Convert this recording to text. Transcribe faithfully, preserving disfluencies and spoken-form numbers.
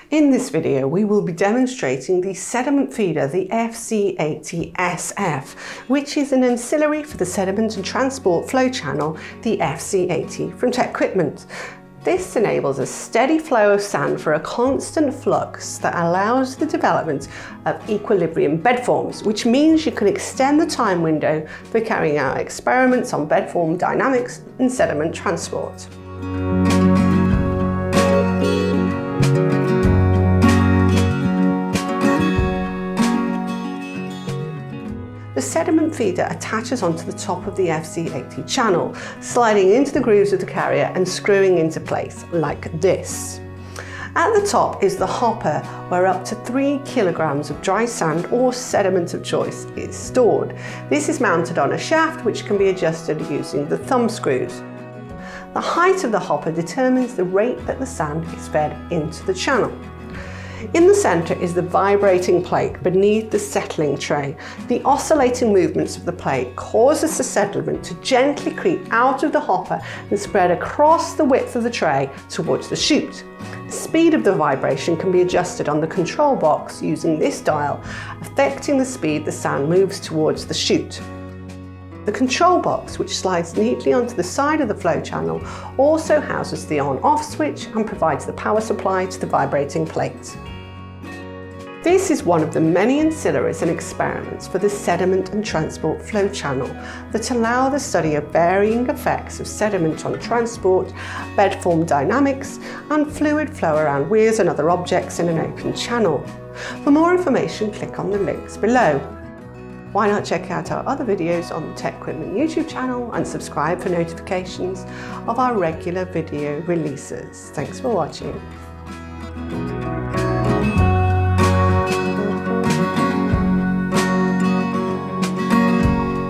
In this video, we will be demonstrating the sediment feeder, the F C eighty S F, which is an ancillary for the sediment and transport flow channel, the F C eighty from TecQuipment. This enables a steady flow of sand for a constant flux that allows the development of equilibrium bed forms, which means you can extend the time window for carrying out experiments on bed form dynamics and sediment transport. The sediment feeder attaches onto the top of the F C eighty channel, sliding into the grooves of the carrier and screwing into place like this. At the top is the hopper, where up to three kilograms of dry sand or sediment of choice is stored. This is mounted on a shaft which can be adjusted using the thumb screws. The height of the hopper determines the rate that the sand is fed into the channel. In the centre is the vibrating plate beneath the settling tray. The oscillating movements of the plate causes the sediment to gently creep out of the hopper and spread across the width of the tray towards the chute. The speed of the vibration can be adjusted on the control box using this dial, affecting the speed the sand moves towards the chute. The control box, which slides neatly onto the side of the flow channel, also houses the on-off switch and provides the power supply to the vibrating plate. This is one of the many ancillaries and experiments for the sediment and transport flow channel that allow the study of varying effects of sediment on transport, bed form dynamics, and fluid flow around weirs and other objects in an open channel. For more information, click on the links below. Why not check out our other videos on the TecQuipment YouTube channel and subscribe for notifications of our regular video releases. Thanks for watching.